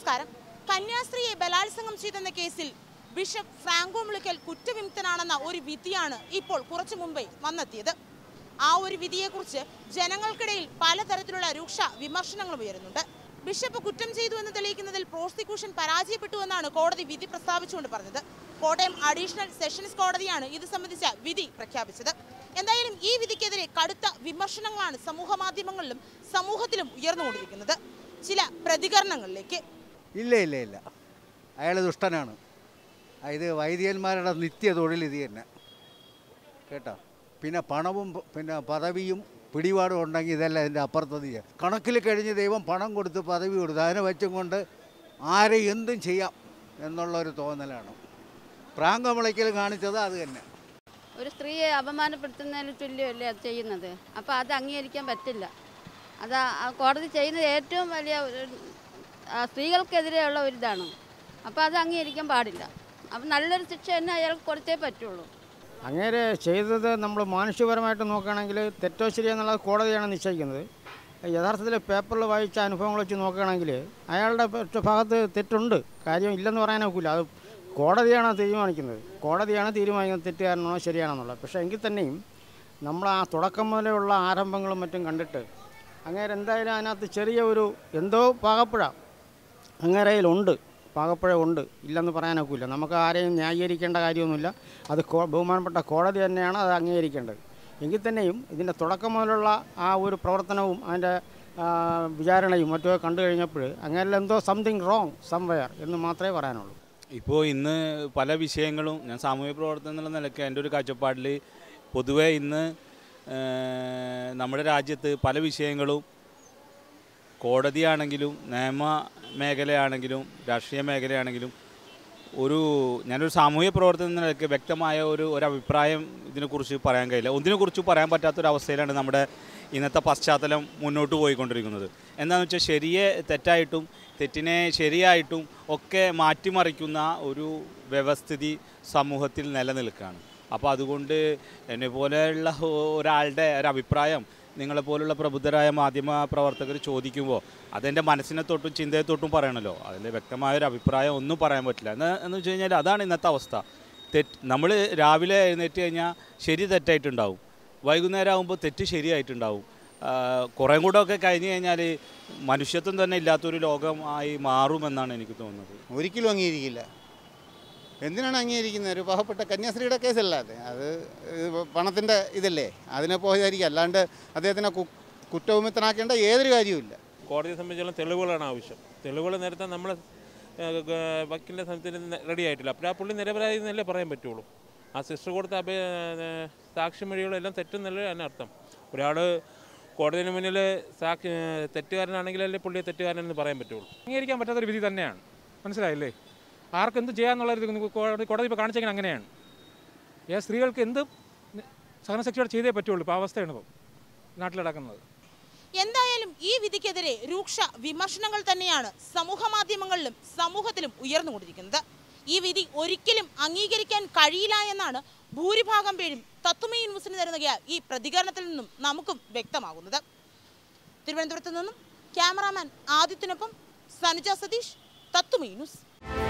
നമസ്കാരം. കന്യാസ്ത്രീയെ ബലാത്സംഗം ചെയ്തെന്ന കേസിൽ ബിഷപ്പ് ഫ്രാങ്കോ മുളക്കൽ കുറ്റവിമുക്തനാണെന്ന ഒരു വിധിയാണ് ഇപ്പോൾ കുറച്ചു മുമ്പേ വന്നെത്തിയത്. ആ ഒരു വിധിയെക്കുറിച്ച് ജനങ്ങൾക്കിടയിൽ പലതരത്തിലുള്ള രൂക്ഷ വിമർശനങ്ങളും ഉയരുന്നുണ്ട്. ബിഷപ്പ് കുറ്റം ചെയ്തു എന്ന് തെളിയിക്കുന്നതിൽ പ്രോസിക്യൂഷൻ പരാജയപ്പെട്ടു എന്നാണ് കോടതി വിധി പ്രസ്താവിച്ചുകൊണ്ട് പറഞ്ഞത്. കോട്ടയം അഡീഷണൽ സെഷൻസ് കോടതിയാണ് ഇത് സംബന്ധിച്ച വിധി പ്രഖ്യാപിച്ചത്. എന്തായാലും ഈ വിധിക്കെതിരെ കടുത്ത വിമർശനങ്ങളാണ് സമൂഹ മാധ്യമങ്ങളിലും സമൂഹത്തിലും ഉയർന്നുകൊണ്ടിരിക്കുന്നത്. ചില പ്രതികരണങ്ങളിലേക്ക് ഇല്ല അയാൾ ദുഷ്ടനാണ്. ഇത് വൈദികന്മാരുടെ നിത്യ തൊഴിൽ ഇത് തന്നെ കേട്ടോ. പിന്നെ പണവും പിന്നെ പദവിയും പിടിപാടും ഉണ്ടെങ്കിൽ ഇതെല്ലാം ഇതിൻ്റെ അപ്പുറത്തത് കണക്കിൽ കഴിഞ്ഞ് ദൈവം പണം കൊടുത്ത് പദവി കൊടുത്ത് അതിനെ വെച്ചും കൊണ്ട് ആരെ എന്തും ചെയ്യാം എന്നുള്ളൊരു തോന്നലാണ് ഫ്രാങ്കോ മുളയ്ക്കൽ കാണിച്ചത്. അത് തന്നെ ഒരു സ്ത്രീയെ അപമാനപ്പെടുത്തുന്നതിന് തുല്യമല്ലേ അത് ചെയ്യുന്നത്. അപ്പോൾ അത് അംഗീകരിക്കാൻ പറ്റില്ല. അത് കോടതി ചെയ്യുന്നത് ഏറ്റവും വലിയ സ്ത്രീകൾക്കെതിരെയുള്ള ഒരിതാണ്. അപ്പോൾ അത് അംഗീകരിക്കാൻ പാടില്ല. അപ്പം നല്ലൊരു ശിക്ഷ തന്നെ അയാൾക്ക് കൊടുത്തേ പറ്റുള്ളൂ. അങ്ങനെ ചെയ്തത് നമ്മൾ മാനുഷികപരമായിട്ട് നോക്കുകയാണെങ്കിൽ തെറ്റോ ശരിയോ എന്നുള്ളത് കോടതിയാണ് നിശ്ചയിക്കുന്നത്. യഥാർത്ഥത്തിൽ പേപ്പറിൽ വായിച്ച അനുഭവങ്ങൾ വെച്ച് നോക്കുകയാണെങ്കിൽ അയാളുടെ ഭാഗത്ത് തെറ്റുണ്ട്, കാര്യം ഇല്ലെന്ന് പറയാനൊക്കില്ല. അത് കോടതിയാണ് തീരുമാനിക്കുന്നത് തെറ്റുകാരനാണോ ശരിയാണെന്നുള്ളത്. പക്ഷേ എങ്കിൽ തന്നെയും നമ്മൾ ആ തുടക്കം മുതലുള്ള ആരംഭങ്ങളും മറ്റും കണ്ടിട്ട് അങ്ങനെ എന്തായാലും അതിനകത്ത് ചെറിയ ഒരു എന്തോ പാകപ്പുഴ ഉണ്ട്, ഇല്ലെന്ന് പറയാനൊക്കില്ല. നമുക്ക് ആരെയും ന്യായീകരിക്കേണ്ട കാര്യമൊന്നുമില്ല. അത് ബഹുമാനപ്പെട്ട കോടതി തന്നെയാണ് അത് അംഗീകരിക്കേണ്ടത്. എങ്കിൽ തന്നെയും ഇതിൻ്റെ തുടക്കം മുതലുള്ള ആ ഒരു പ്രവർത്തനവും അതിൻ്റെ വിചാരണയും മറ്റോ കണ്ടു കഴിഞ്ഞപ്പോൾ അങ്ങനെ എന്തോ സംതിങ് റോങ് സംവെയർ എന്ന് മാത്രമേ പറയാനുള്ളൂ. ഇപ്പോൾ ഇന്ന് പല വിഷയങ്ങളും ഞാൻ സാമൂഹ്യ പ്രവർത്തനം എന്നുള്ള നിലയ്ക്ക് എൻ്റെ ഒരു കാഴ്ചപ്പാടിൽ പൊതുവേ ഇന്ന് നമ്മുടെ രാജ്യത്ത് പല വിഷയങ്ങളും കോടതിയാണെങ്കിലും നിയമ മേഖലയാണെങ്കിലും രാഷ്ട്രീയ മേഖലയാണെങ്കിലും ഞാനൊരു സാമൂഹ്യ പ്രവർത്തനം എന്ന നിലയ്ക്ക് വ്യക്തമായ ഒരു അഭിപ്രായം ഇതിനെക്കുറിച്ച് പറയാൻ കഴിയില്ല. ഒന്നിനെക്കുറിച്ച് പറയാൻ പറ്റാത്തൊരവസ്ഥയിലാണ് നമ്മുടെ ഇന്നത്തെ പശ്ചാത്തലം മുന്നോട്ട് പോയിക്കൊണ്ടിരിക്കുന്നത്. എന്താണെന്ന് വെച്ചാൽ ശരിയെ തെറ്റായിട്ടും തെറ്റിനെ ശരിയായിട്ടും ഒക്കെ മാറ്റിമറിക്കുന്ന ഒരു വ്യവസ്ഥിതി സമൂഹത്തിൽ നിലനിൽക്കുകയാണ്. അപ്പോൾ അതുകൊണ്ട് എന്നെപ്പോലെയുള്ള ഒരാളുടെ ഒരഭിപ്രായം നിങ്ങളെപ്പോലുള്ള പ്രബുദ്ധരായ മാധ്യമ പ്രവർത്തകർ ചോദിക്കുമ്പോൾ അതെൻ്റെ മനസ്സിനെ തൊട്ടും ചിന്തയെ തൊട്ടും പറയണമല്ലോ. അതിൽ വ്യക്തമായൊരു അഭിപ്രായം ഒന്നും പറയാൻ പറ്റില്ല. എന്ന് വെച്ച് കഴിഞ്ഞാൽ അതാണ് ഇന്നത്തെ അവസ്ഥ. നമ്മൾ രാവിലെ എഴുന്നേറ്റ് കഴിഞ്ഞാൽ ശരി തെറ്റായിട്ടുണ്ടാവും, വൈകുന്നേരം ആകുമ്പോൾ തെറ്റ് ശരിയായിട്ടുണ്ടാവും. കുറേ കൂടെ ഒക്കെ കഴിഞ്ഞ് കഴിഞ്ഞാൽ മനുഷ്യത്വം തന്നെ ഇല്ലാത്തൊരു ലോകമായി മാറുമെന്നാണ് എനിക്ക് തോന്നുന്നത്. ഒരിക്കലും അംഗീകരിക്കില്ല. എന്തിനാണ് അംഗീകരിക്കുന്നത്? ഒരു പാവപ്പെട്ട കന്യാസ്ത്രീയുടെ കേസല്ലാതെ അത് പണത്തിൻ്റെ ഇതല്ലേ, അതിനെ പോയതായിരിക്കും. അല്ലാണ്ട് അദ്ദേഹത്തിനെ കുറ്റവിമുക്തനാക്കേണ്ട ഏതൊരു കാര്യവുമില്ല. കോടതിയെ സംബന്ധിച്ചുള്ള തെളിവുകളാണ് ആവശ്യം. തെളിവുകൾ നേരത്തെ നമ്മൾ വക്കീലിൻ്റെ സമയത്തിന് റെഡി ആയിട്ടില്ല. അപ്പോൾ ആ പുള്ളി നിരപരാധി എന്നല്ലേ പറയാൻ പറ്റുള്ളൂ. ആ സിസ്റ്റർ കൊടുത്ത സാക്ഷിമൊഴികളെല്ലാം തെറ്റെന്നല്ലേ അതിനർത്ഥം. ഒരാൾ കോടതിന് മുന്നിൽ തെറ്റുകാരനാണെങ്കിലല്ലേ പുള്ളിയെ തെറ്റുകാരനെന്ന് പറയാൻ പറ്റുള്ളൂ. അംഗീകരിക്കാൻ പറ്റാത്തൊരു വിധി തന്നെയാണ്. മനസ്സിലായില്ലേ? ആർക്കും എന്ത് ചെയ്യാന്നുള്ളൊരു കോടതി ഇപ്പോൾ കാണിച്ചെങ്കിൽ അങ്ങനെയാണ്. സ്ത്രീകൾക്ക് എന്ത് സഹനശിക്ഷയോടെ ചെയ്തേ പറ്റുള്ളൂ. ഇപ്പോൾ അവസ്ഥയാണ് ഇപ്പോൾ നാട്ടിൽ നടക്കുന്നത്. എന്തായാലും ഈ വിധിക്കെതിരെ രൂക്ഷ വിമർശനങ്ങൾ തന്നെയാണ് സമൂഹ മാധ്യമങ്ങളിലും സമൂഹത്തിലും ഉയർന്നുകൊണ്ടിരിക്കുന്നത്. ഈ വിധി ഒരിക്കലും അംഗീകരിക്കാൻ കഴിയില്ല എന്നാണ് ഭൂരിഭാഗം പേരും തത്വമയി ന്യൂസിന് തരുന്ന ഈ പ്രതികരണത്തിൽ നിന്നും നമുക്കും വ്യക്തമാകുന്നത്. തിരുവനന്തപുരത്ത് നിന്നും ക്യാമറാമാൻ ആദിത്യനൊപ്പം സനുജ സതീഷ്, തത്വമയി ന്യൂസ്.